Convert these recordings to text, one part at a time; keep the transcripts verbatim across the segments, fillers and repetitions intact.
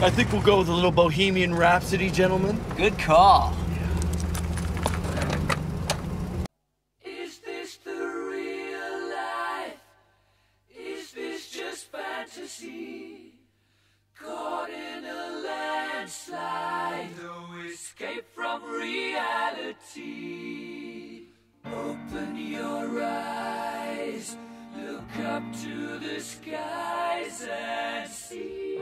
I think we'll go with a little Bohemian Rhapsody, gentlemen. Good call. Is this the real life? Is this just fantasy? Caught in a landslide, no escape from reality. Open your eyes, look up to the skies and see.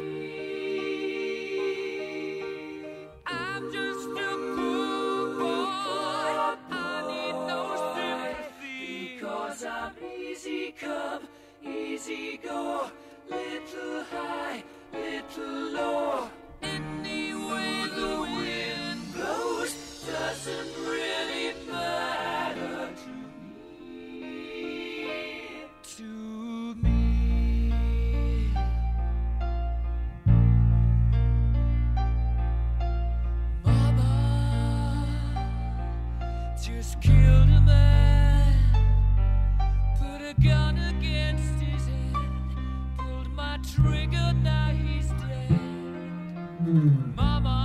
I'm just a poor boy, I need no sympathy, because I'm easy come, easy go, little high, little low. Any way the wind blows doesn't really matter to me. To me. Mama just killed a man, put a gun against his head, pulled my trigger, now he's dead. Mama,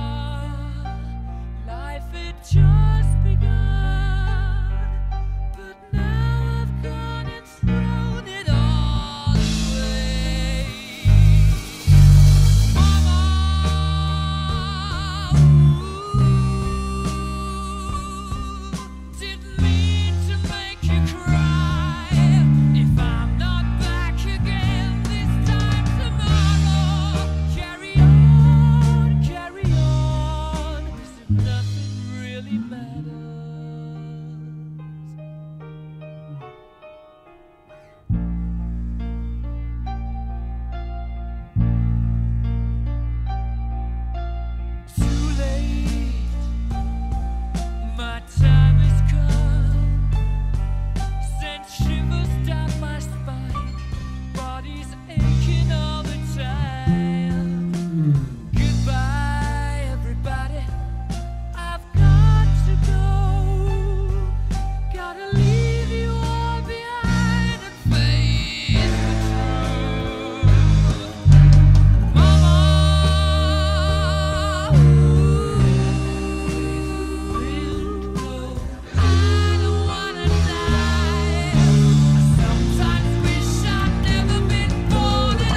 life had just begun, but now I've gone and thrown it all away. Mama, ooh, didn't mean to make you cry. If I'm not back again this time tomorrow, carry on, carry on, 'cause if nothing really matters. Too late, my time has come, sent shivers down my spine, body's aching all the time. Goodbye, everybody, I've got to go, gotta leave you all behind and face the truth. Mama, ooh, I don't wanna die. I sometimes wish I'd never been born at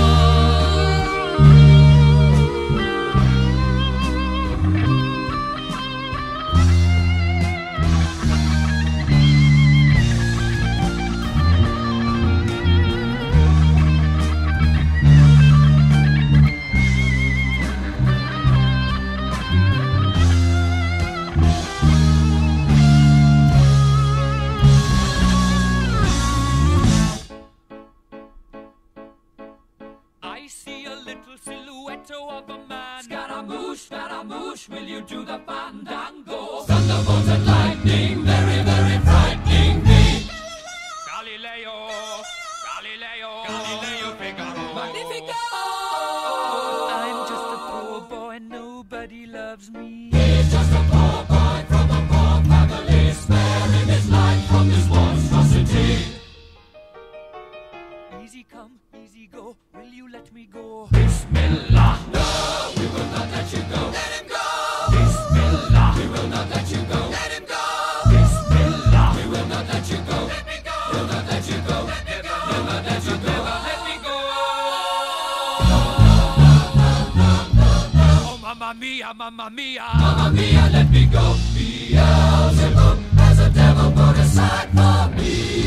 I see a little silhouette of a man. Scaramouche, Scaramouche, will you do the fandango? Thunderbolts and lightning, very, very frightening me. Galileo, Galileo, Galileo Figaro. Magnifico! I'm just a poor boy, nobody loves me. He's just a poor boy from a poor family, sparing his life from this monstrosity. Easy come, easy go, will you let me go? Bismillah, no, we will not let you go. Let him go! Bismillah, we will not let you go. Let him go! Bismillah, we will not let you go. Let me go! We'll not let you go. Let me go! We'll not let you go. Let me go! Oh, mamma mia, mamma mia. Mamma mia, let me go. Beelzebub has a devil put aside for me.